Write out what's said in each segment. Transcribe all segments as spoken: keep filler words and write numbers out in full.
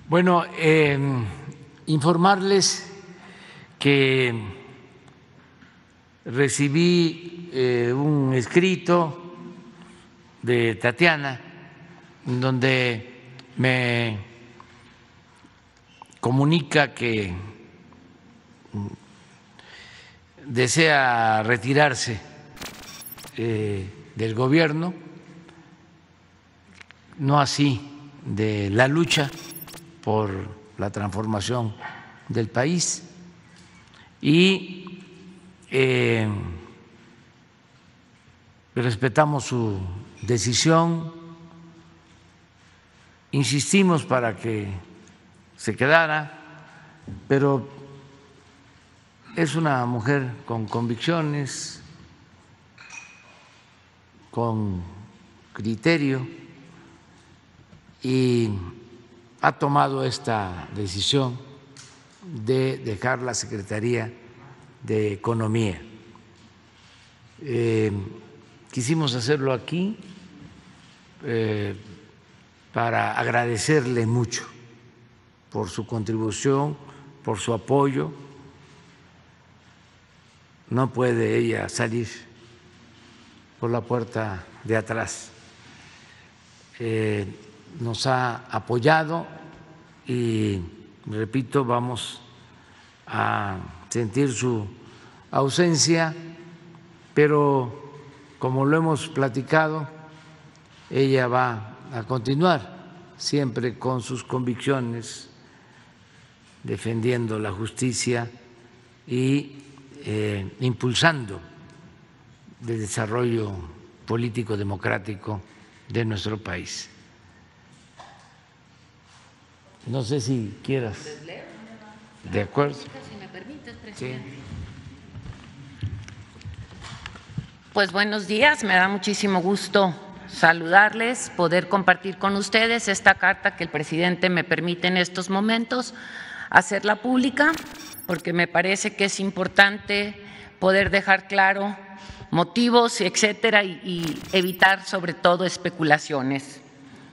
Bueno, eh, informarles que recibí eh, un escrito de Tatiana donde me comunica que desea retirarse eh, del gobierno, no así de la lucha por la transformación del país, y eh, respetamos su decisión, insistimos para que se quedara, pero es una mujer con convicciones, con criterio, y ha tomado esta decisión de dejar la Secretaría de Economía. Eh, quisimos hacerlo aquí eh, para agradecerle mucho por su contribución, por su apoyo. No puede ella salir por la puerta de atrás. Eh, nos ha apoyado y, repito, vamos a sentir su ausencia, pero como lo hemos platicado, ella va a continuar siempre con sus convicciones, defendiendo la justicia y eh, impulsando el desarrollo político democrático de nuestro país. No sé si quieras. De acuerdo. Si me permites, presidente. Sí. Pues buenos días, me da muchísimo gusto saludarles, poder compartir con ustedes esta carta que el presidente me permite en estos momentos hacerla pública, porque me parece que es importante poder dejar claro motivos, etcétera, y, y evitar sobre todo especulaciones.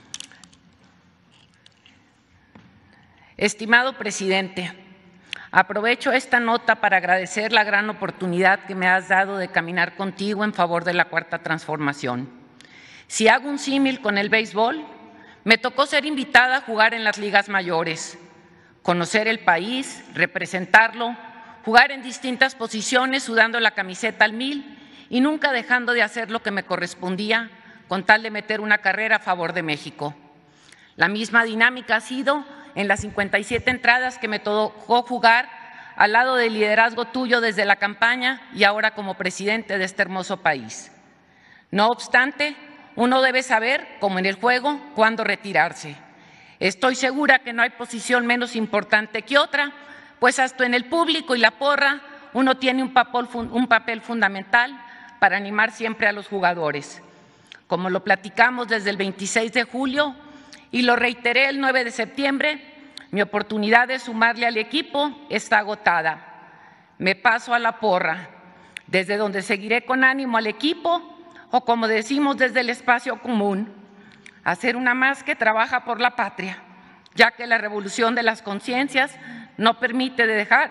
Estimado presidente, aprovecho esta nota para agradecer la gran oportunidad que me has dado de caminar contigo en favor de la Cuarta Transformación. Si hago un símil con el béisbol, me tocó ser invitada a jugar en las ligas mayores, conocer el país, representarlo, jugar en distintas posiciones sudando la camiseta al mil y nunca dejando de hacer lo que me correspondía con tal de meter una carrera a favor de México. La misma dinámica ha sido en las cincuenta y siete entradas que me tocó jugar al lado del liderazgo tuyo desde la campaña y ahora como presidente de este hermoso país. No obstante, uno debe saber, como en el juego, cuándo retirarse. Estoy segura que no hay posición menos importante que otra, pues hasta en el público y la porra uno tiene un papel, un papel fundamental para animar siempre a los jugadores. Como lo platicamos desde el veintiséis de julio y lo reiteré el nueve de septiembre, mi oportunidad de sumarle al equipo está agotada. Me paso a la porra, desde donde seguiré con ánimo al equipo o, como decimos, desde el espacio común, hacer una más que trabaja por la patria, ya que la revolución de las conciencias no permite dejar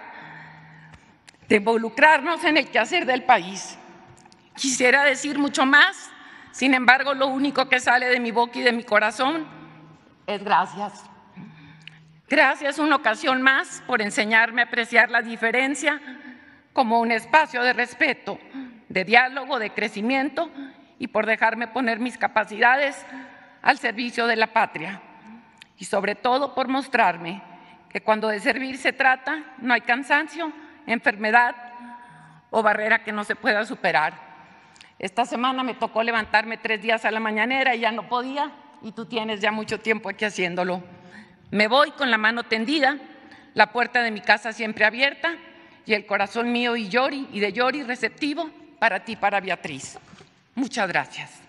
de involucrarnos en el quehacer del país. Quisiera decir mucho más, sin embargo, lo único que sale de mi boca y de mi corazón es gracias. Gracias una ocasión más por enseñarme a apreciar la diferencia como un espacio de respeto, de diálogo, de crecimiento y por dejarme poner mis capacidades al servicio de la patria. Y sobre todo por mostrarme que cuando de servir se trata, no hay cansancio, enfermedad o barrera que no se pueda superar. Esta semana me tocó levantarme tres días a la mañanera y ya no podía, y tú tienes ya mucho tiempo aquí haciéndolo. Me voy con la mano tendida, la puerta de mi casa siempre abierta y el corazón mío y Yori y de Yori receptivo para ti, para Beatriz. Muchas gracias.